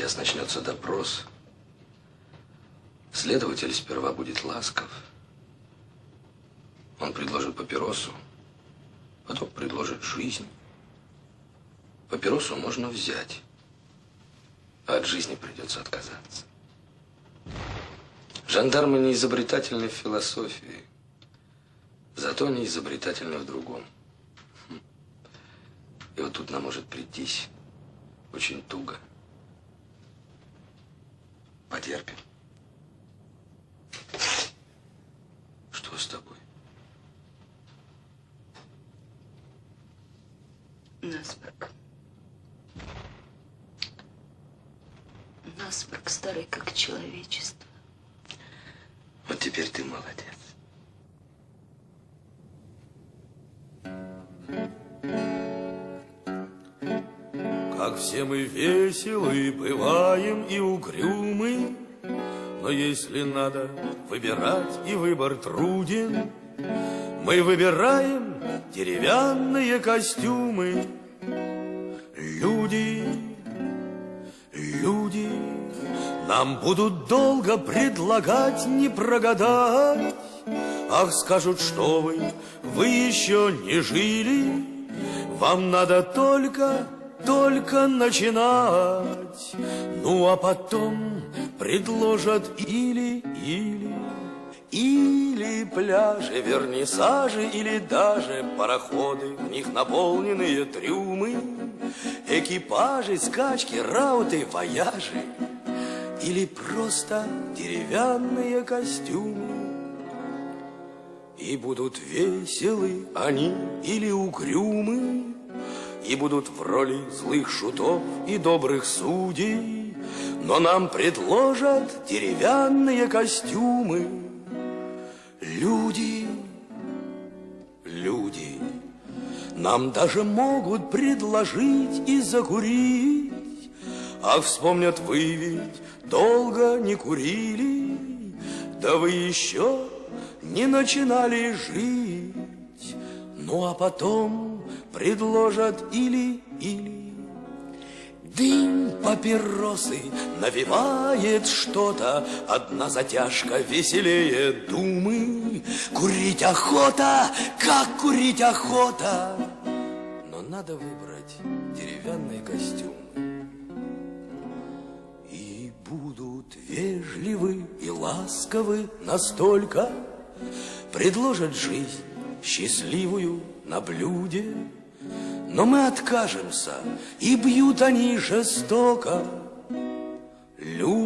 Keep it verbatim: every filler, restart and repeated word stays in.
Сейчас начнется допрос. Следователь сперва будет ласков. Он предложит папиросу, потом предложит жизнь. Папиросу можно взять, а от жизни придется отказаться. Жандармы не изобретательны в философии, зато они изобретательны в другом. И вот тут нам может прийтись очень туго. Потерпим. Что с тобой? Насморк. Насморк старый, как человечество. Вот теперь ты молодец. Как все мы веселы, бываем и угрюмы, но если надо выбирать, и выбор труден, мы выбираем деревянные костюмы. Люди, люди нам будут долго предлагать не прогадать. Ах, скажут, что вы, вы еще не жили, вам надо только, только начинать. Ну, а потом предложат или, или, или пляжи, вернисажи, или даже пароходы, в них наполненные трюмы, экипажи, скачки, рауты, вояжи, или просто деревянные костюмы. И будут веселы они или угрюмы, и будут в роли злых шутов и добрых судей, но нам предложат деревянные костюмы. Люди, люди, нам даже могут предложить и закурить. Ах, вспомнят, вы ведь долго не курили, да вы еще не начинали жить. Ну, а потом предложат или, или. Дым папиросы навевает что-то, одна затяжка веселее думы. Курить охота, как курить охота, но надо выбрать деревянный костюм. И будут вежливы и ласковы настолько, предложат жизнь счастливую на блюде, но мы откажемся, и бьют они жестоко. Люди